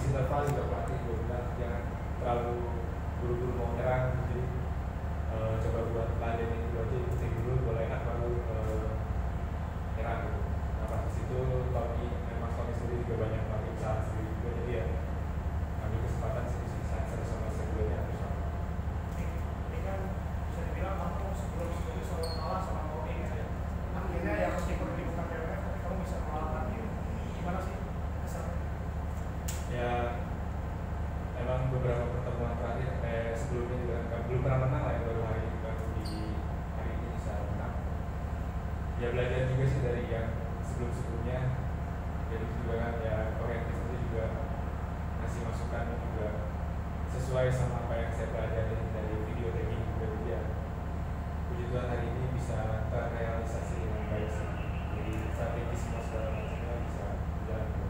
interval juga pelatih gue bilang jangan terlalu buru-buru mau nyerang, jadi coba buat ladenin dulu aja, ikutin dulu bola enak baru nyerang gitu. Nah pas itu Tony sendiri juga banyak pakai usaha sendiri juga, jadi ya ambil kesempatan sih satu sama sebelumnya terus sama. Ini kan bisa dibilang kamu sebelum selalu kalah sama Tony ya. Akhirnya ya meskipun ini bukan PWF tapi kamu bisa melawan gitu. Gimana sih kesannya? Ya emang beberapa pertemuan terakhir sebelumnya juga kan belum pernah menang lah ya, baru hari ini baru di hari ini bisa menang. Ya belajar juga sih dari yang sebelumnya, jadi juga kan ya orientis itu juga ngasih masukan juga sesuai sama apa yang saya pelajari dari video tagging juga, jadi ya puji Tuhan hari ini bisa terrealisasi dengan baik sih, jadi strategi semua segala macamnya bisa jalan dengan baik.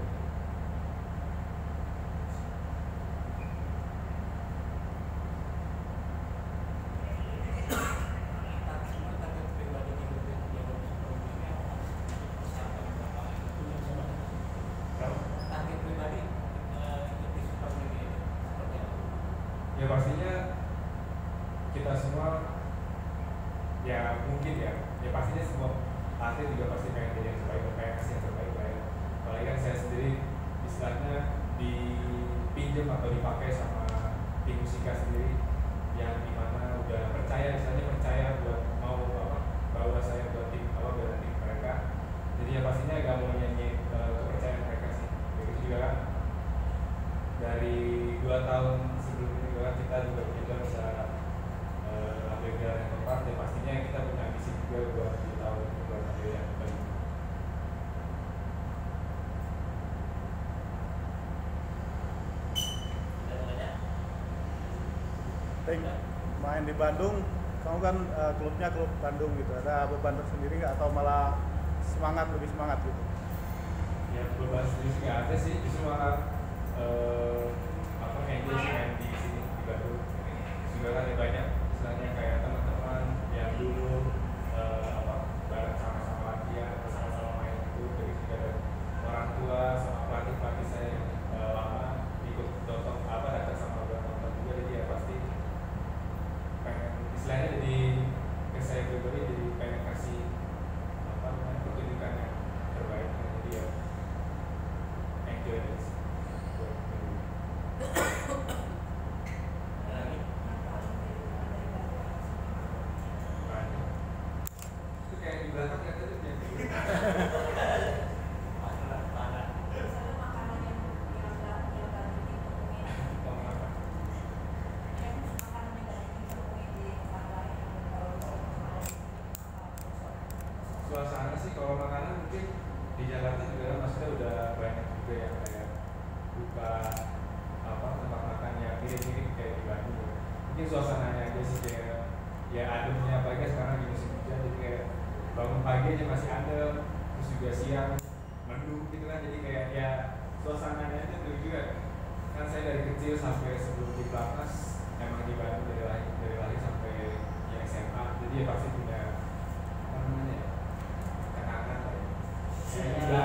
Ya pastinya kita semua ya mungkin ya pastinya semua atlet juga pasti pengen jadi yang terbaik, pengen kasih yang terbaik lah ya. Apalagi kan saya sendiri istilahnya dipinjam atau dipakai sama tim musika sendiri yang dimana udah percaya buat mau bawa saya buat tim mereka, jadi ya pastinya gak mau nyanyi kepercayaan mereka sih. Begitu juga kan dari 2 tahun sebelumnya juga kan kita juga bisa ambil gelar yang tepat, dan pastinya kita punya ambisi juga buat di tahun buat ambil yang terbaik. Main di Bandung, kamu kan klubnya klub Bandung gitu, ada beban tersendiri nggak atau malah lebih semangat gitu? Ya beban sendiri sih nggak ada sih, justru malah enjoy sih main di sini di Bandung. Juga kan banyak istilahnya kayak teman-teman yang dulu bareng sama-sama latihan atau sama-sama main itu, dari juga ada orang tua sama pelatih saya yang lama ikut datang sama nonton juga, jadi ya pasti pengen istilahnya jadi ke saya pribadi jadi pengen kasih pertunjukan yang terbaik, jadi ya enjoy this. Itu kayak di belakang ya tadi suasana sih. Kalau makanan mungkin di Jakarta juga maksudnya udah banyak juga yang kayak buka tempat makan yang mirip-mirip kayak di Bandung. Mungkin suasananya aja sih kayak ya ademnya, apalagi sekarang di musim hujan, jadi kayak bangun pagi aja masih adem, terus juga siang mendung gitu kan, jadi kayak ya suasananya aja tuh juga. Kan saya dari kecil sampai sebelum di Platnas emang di Bandung dari lahir sampai ya SMA, jadi ya pasti punya kenangan lah ya. Saya juga